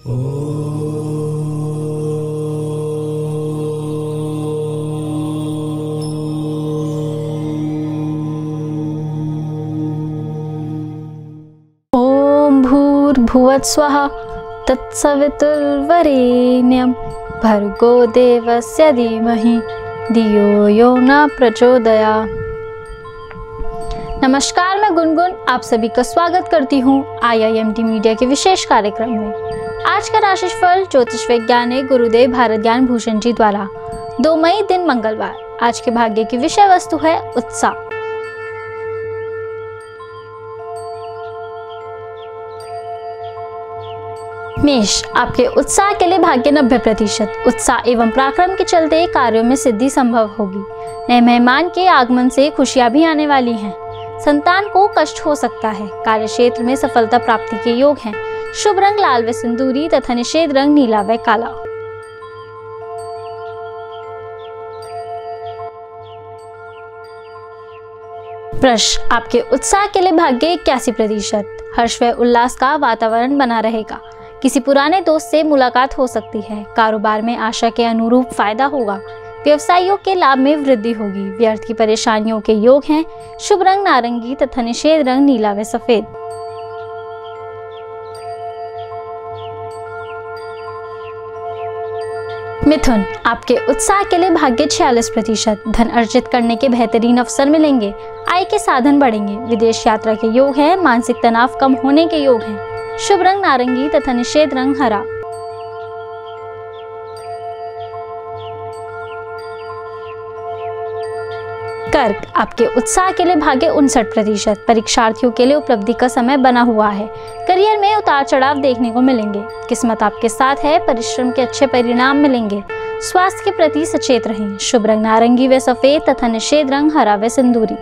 भूर्भुवस्वः तत्सवितुर्वरेण्यं भर्गो देवस्य धीमहि धियो यो न प्रचोदयात्। नमस्कार, मैं गुनगुन आप सभी का स्वागत करती हूँ IIMT मीडिया के विशेष कार्यक्रम में। आज का राशिफल ज्योतिष वैज्ञानिक गुरुदेव भारत ज्ञान भूषण जी द्वारा 2 मई दिन मंगलवार। आज के भाग्य की विषय वस्तु है उत्साह। मेष, आपके उत्साह के लिए भाग्य 90%। उत्साह एवं पराक्रम के चलते कार्यों में सिद्धि संभव होगी। नए मेहमान के आगमन से खुशियां भी आने वाली हैं। संतान को कष्ट हो सकता है। कार्य क्षेत्र में सफलता प्राप्ति के योग हैं। शुभ रंग लाल व सिंदूरी तथा निषेध रंग नीला व काला। वृष, आपके उत्साह के लिए भाग्य 81%। हर्ष व उल्लास का वातावरण बना रहेगा। किसी पुराने दोस्त से मुलाकात हो सकती है। कारोबार में आशा के अनुरूप फायदा होगा। व्यवसायियों के लाभ में वृद्धि होगी। व्यर्थ की परेशानियों के योग हैं। शुभ रंग नारंगी तथा निषेध रंग नीला व सफेद। मिथुन, आपके उत्साह के लिए भाग्य 46%। धन अर्जित करने के बेहतरीन अवसर मिलेंगे। आय के साधन बढ़ेंगे। विदेश यात्रा के योग हैं। मानसिक तनाव कम होने के योग हैं। शुभ रंग नारंगी तथा निषेध रंग हरा। कर्क, आपके उत्साह के लिए भाग्य 59%। परीक्षार्थियों के लिए उपलब्धि का समय बना हुआ है। करियर में उतार चढ़ाव देखने को मिलेंगे। किस्मत आपके साथ है। परिश्रम के अच्छे परिणाम मिलेंगे। स्वास्थ्य के प्रति सचेत रहें। शुभ रंग नारंगी व सफेद तथा निषेध रंग हरा व सिंदूरी।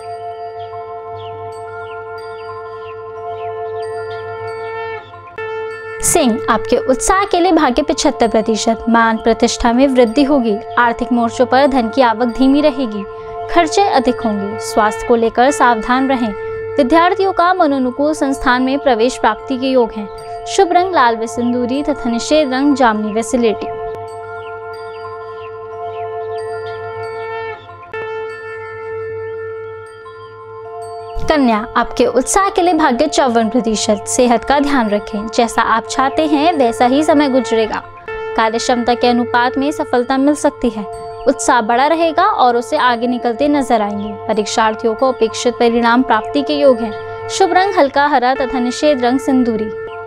सिंह, आपके उत्साह के लिए भाग्य 75%। मान प्रतिष्ठा में वृद्धि होगी। आर्थिक मोर्चों पर धन की आवक धीमी रहेगी। खर्चे अधिक होंगे। स्वास्थ्य को लेकर सावधान रहें। विद्यार्थियों का मनोनुकूल संस्थान में प्रवेश प्राप्ति के योग हैं। शुभ रंग लाल व सिंदूरी तथा निषेध रंग जामुनी व सिलेटी। कन्या, आपके उत्साह के लिए भाग्य 54%। सेहत का ध्यान रखें। जैसा आप चाहते हैं वैसा ही समय गुजरेगा। कार्य क्षमता के अनुपात में सफलता मिल सकती है। उत्साह बड़ा रहेगा और उससे आगे निकलते नजर आएंगे। परीक्षार्थियों को अपेक्षित परिणाम प्राप्ति के योग हैं। शुभ रंग हल्का हरा तथा निषेध रंग सिंदूरी।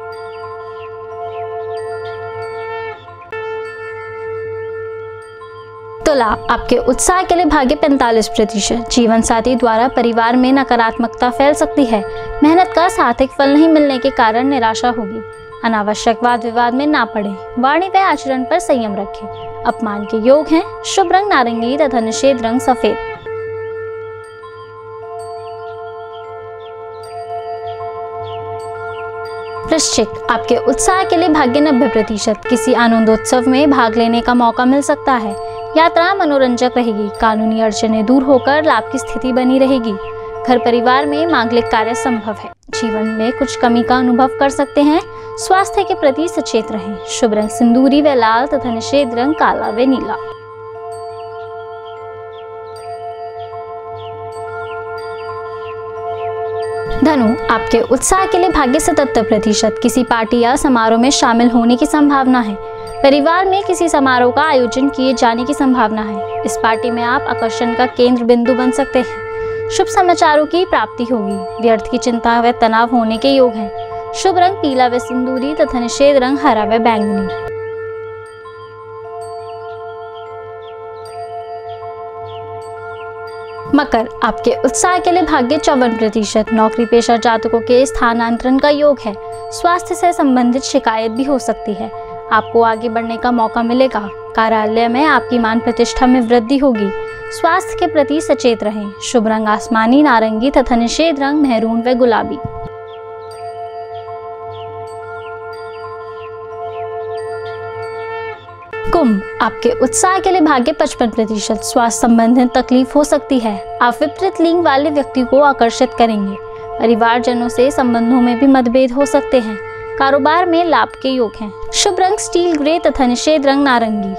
तुला, आपके उत्साह के लिए भाग्य 45%। जीवन साथी द्वारा परिवार में नकारात्मकता फैल सकती है। मेहनत का सार्थक फल नहीं मिलने के कारण निराशा होगी। अनावश्यक वाद विवाद में ना पड़े। वाणी व आचरण पर संयम रखें। अपमान के योग हैं। शुभ रंग नारंगी तथा निषेध रंग सफेद। वृश्चिक, आपके उत्साह के लिए भाग्य 90%। किसी आनंदोत्सव में भाग लेने का मौका मिल सकता है। यात्रा मनोरंजक रहेगी। कानूनी अड़चनें दूर होकर लाभ की स्थिति बनी रहेगी। घर परिवार में मांगलिक कार्य संभव है। जीवन में कुछ कमी का अनुभव कर सकते हैं। स्वास्थ्य के प्रति सचेत रहें। शुभ रंग सिंदूरी व लाल तथा निषेध रंग काला व नीला। धनु, आपके उत्साह के लिए भाग्य 77%। किसी पार्टी या समारोह में शामिल होने की संभावना है। परिवार में किसी समारोह का आयोजन किए जाने की संभावना है। इस पार्टी में आप आकर्षण का केंद्र बिंदु बन सकते हैं। शुभ समाचारों की प्राप्ति होगी। व्यर्थ की चिंता व तनाव होने के योग हैं। शुभ रंग पीला व सिंदूरी तथा निषेध रंग हरा व बैंगनी। मकर, आपके उत्साह के लिए भाग्य 54%। नौकरी पेशा जातकों के स्थानांतरण का योग है। स्वास्थ्य से संबंधित शिकायत भी हो सकती है। आपको आगे बढ़ने का मौका मिलेगा। कार्यालय में आपकी मान प्रतिष्ठा में वृद्धि होगी। स्वास्थ्य के प्रति सचेत रहें। शुभ रंग आसमानी नारंगी तथा निषेध रंग मेहरून व गुलाबी। कुंभ, आपके उत्साह के लिए भाग्य 55%। स्वास्थ्य संबंधित तकलीफ हो सकती है। आप विपरीत लिंग वाले व्यक्ति को आकर्षित करेंगे। परिवारजनों से संबंधों में भी मतभेद हो सकते हैं। कारोबार में लाभ के योग हैं। शुभ रंग स्टील ग्रे तथा निषेध रंग नारंगी।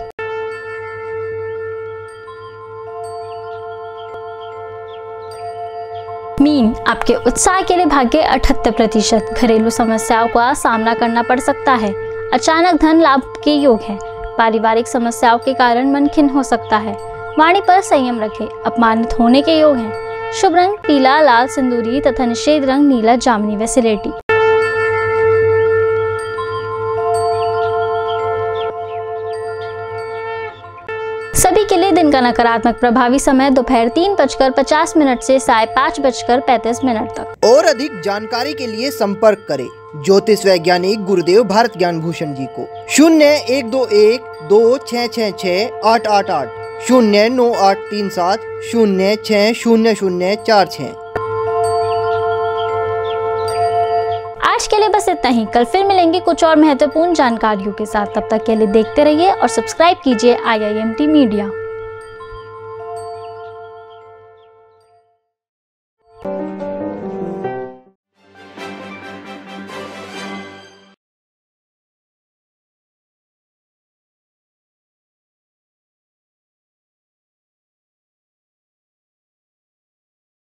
मीन, आपके उत्साह के लिए भाग्य 78%। घरेलू समस्याओं का सामना करना पड़ सकता है। अचानक धन लाभ के योग हैं। पारिवारिक समस्याओं के कारण मन खिन्न हो सकता है। वाणी पर संयम रखें, अपमानित होने के योग हैं। शुभ रंग पीला, लाल, सिंदूरी तथा निषेध रंग नीला, जामुनी व सिलेटी। सभी के लिए दिन का नकारात्मक प्रभावी समय दोपहर 3:50 से साय 5:35 तक। और अधिक जानकारी के लिए संपर्क करें ज्योतिष वैज्ञानिक गुरुदेव भारत ज्ञान भूषण जी को 012126668888 09837060046। आज के लिए बस इतना ही। कल फिर मिलेंगे कुछ और महत्वपूर्ण जानकारियों के साथ। तब तक के लिए देखते रहिए और सब्सक्राइब कीजिए IIMT मीडिया।